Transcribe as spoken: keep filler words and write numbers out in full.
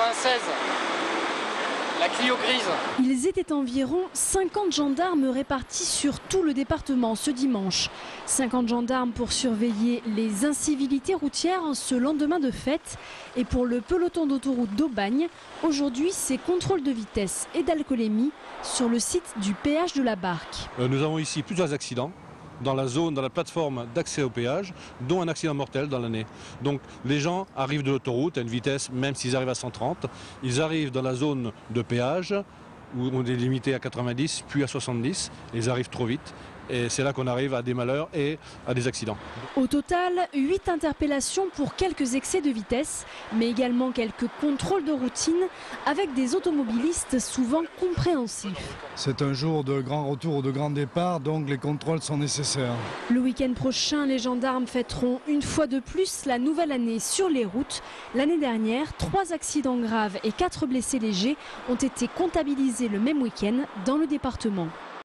quatre-vingt-seize. La Clio grise. Ils étaient environ cinquante gendarmes répartis sur tout le département ce dimanche. cinquante gendarmes pour surveiller les incivilités routières ce lendemain de fête. Et pour le peloton d'autoroute d'Aubagne, aujourd'hui c'est contrôle de vitesse et d'alcoolémie sur le site du péage de la Barque. Euh, nous avons ici plusieurs accidents dans la zone, dans la plateforme d'accès au péage, dont un accident mortel dans l'année. Donc les gens arrivent de l'autoroute à une vitesse, même s'ils arrivent à cent trente, ils arrivent dans la zone de péage, où on est limité à quatre-vingt-dix, puis à soixante-dix, et ils arrivent trop vite. Et c'est là qu'on arrive à des malheurs et à des accidents. Au total, huit interpellations pour quelques excès de vitesse, mais également quelques contrôles de routine avec des automobilistes souvent compréhensifs. C'est un jour de grand retour ou de grand départ, donc les contrôles sont nécessaires. Le week-end prochain, les gendarmes fêteront une fois de plus la nouvelle année sur les routes. L'année dernière, trois accidents graves et quatre blessés légers ont été comptabilisés le même week-end dans le département.